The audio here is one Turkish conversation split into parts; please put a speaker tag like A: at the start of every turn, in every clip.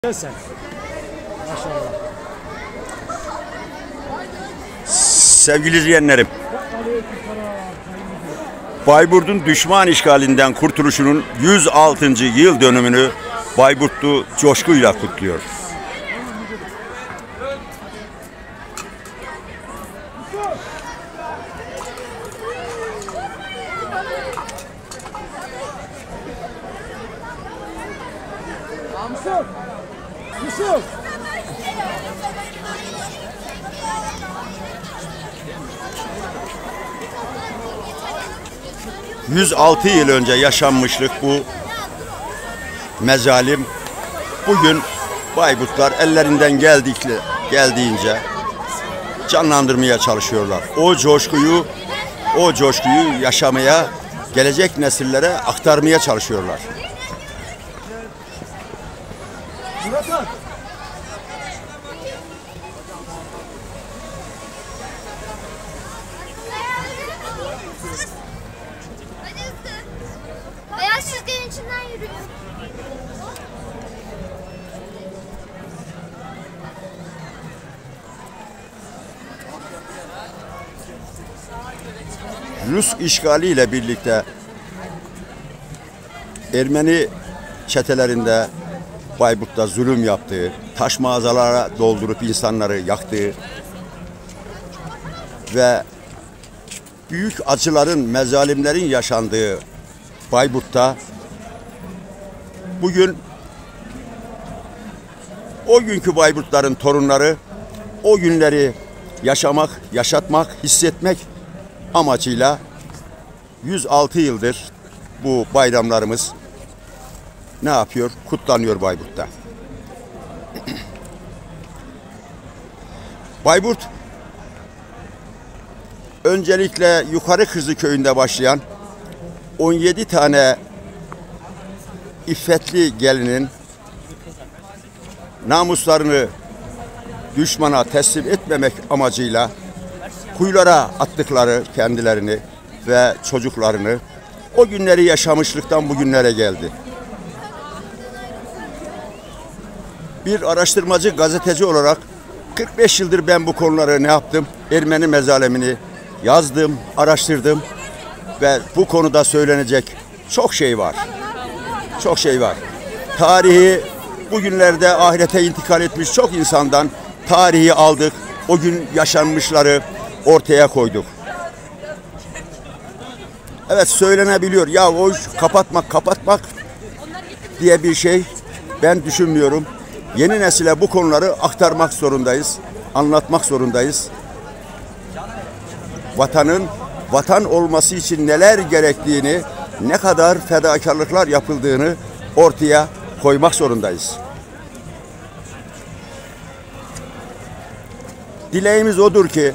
A: Sen. Maşallah.
B: Sevgili izleyenlerim, Bayburt'un düşman işgalinden kurtuluşunun 106. yıl dönümünü Bayburtlu coşkuyla kutluyor.
A: Yusuf.
B: 106 yıl önce yaşanmışlık bu mezalim bugün Bayburtlar ellerinden geldiğince canlandırmaya çalışıyorlar. O coşkuyu yaşamaya, gelecek nesillere aktarmaya çalışıyorlar.
C: Beyaz çizginin içinden yürüyor.
B: Rus işgaliyle birlikte Ermeni çetelerinde Bayburt'ta zulüm yaptığı, taş mağazalara doldurup insanları yaktığı ve büyük acıların, mezalimlerin yaşandığı Bayburt'ta bugün o günkü Bayburtların torunları o günleri yaşamak, yaşatmak, hissetmek amacıyla 106 yıldır bu bayramlarımız ne yapıyor? Kutlanıyor Bayburt'ta. Bayburt öncelikle Yukarı Kızı köyünde başlayan 17 tane iffetli gelinin namuslarını düşmana teslim etmemek amacıyla kuyulara attıkları kendilerini ve çocuklarını o günleri yaşamışlıktan bugünlere geldi. Bir araştırmacı, gazeteci olarak 45 yıldır ben bu konuları ne yaptım? Ermeni mezalemini yazdım, araştırdım ve bu konuda söylenecek çok şey var. Çok şey var. Tarihi bugünlerde ahirete intikal etmiş çok insandan tarihi aldık. O gün yaşanmışları ortaya koyduk. Evet, söylenebiliyor. Ya o kapatmak diye bir şey ben düşünmüyorum. Yeni nesile bu konuları aktarmak zorundayız. Anlatmak zorundayız. Vatan olması için neler gerektiğini, ne kadar fedakarlıklar yapıldığını ortaya koymak zorundayız. Dileğimiz odur ki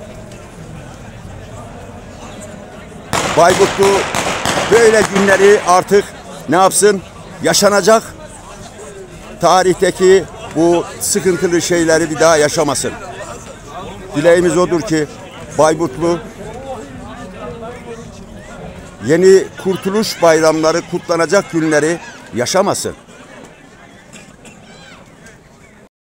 B: Bayburtlu böyle günleri artık ne yapsın? Yaşanacak. Tarihteki bu sıkıntılı şeyleri bir daha yaşamasın. Dileğimiz odur ki Bayburtlu yeni kurtuluş bayramları kutlanacak günleri yaşamasın.